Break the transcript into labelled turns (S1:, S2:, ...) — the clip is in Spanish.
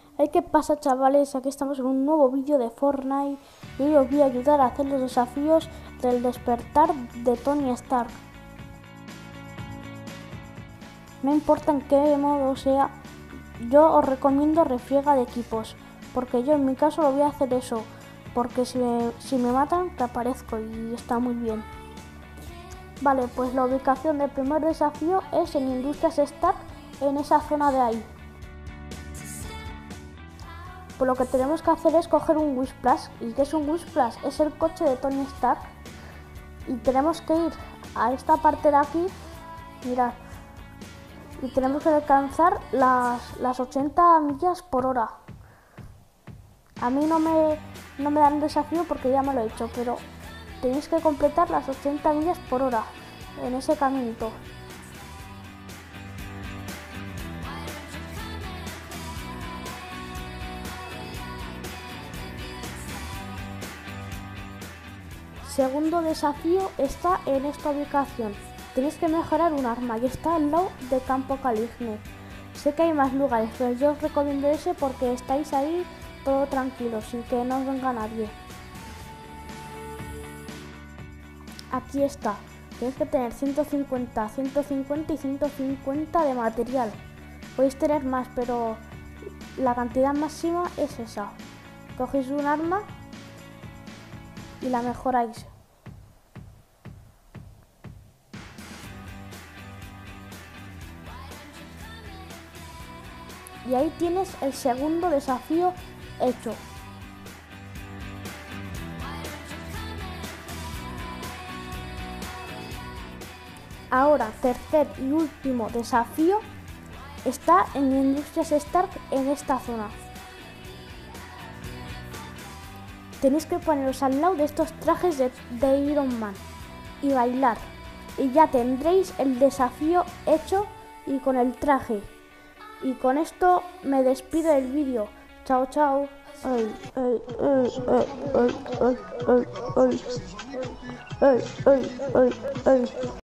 S1: Hey, ¿qué pasa, chavales? Aquí estamos en un nuevo vídeo de Fortnite y hoy os voy a ayudar a hacer los desafíos del despertar de Tony Stark. No importa en qué modo sea, yo os recomiendo refriega de equipos, porque yo en mi caso lo voy a hacer eso, porque si me matan reaparezco y está muy bien. Vale, pues la ubicación del primer desafío es en Industrias Stark, en esa zona de ahí. Pues lo que tenemos que hacer es coger un Whisplash. ¿Y qué es un Whisplash? Es el coche de Tony Stark. Y tenemos que ir a esta parte de aquí, mirad, y tenemos que alcanzar las 80 millas por hora. A mí no me dan el desafío porque ya me lo he hecho, pero tenéis que completar las 80 millas por hora en ese caminito. Segundo desafío está en esta ubicación. Tenéis que mejorar un arma y está al lado de Campo Caligne. Sé que hay más lugares, pero yo os recomiendo ese porque estáis ahí todo tranquilos sin que no os venga nadie. Aquí está. Tenéis que tener 150, 150 y 150 de material. Podéis tener más, pero la cantidad máxima es esa. Cogéis un arma y la mejoráis. Y ahí tienes el segundo desafío hecho. Ahora, tercer y último desafío está en Industrias Stark, en esta zona. Tenéis que poneros al lado de estos trajes de Iron Man y bailar. Y ya tendréis el desafío hecho y con el traje. Y con esto me despido del vídeo. Chao, chao. Ay, ay, ay, ay, ay, ay, ay, ay, ay, ay, ay, ay.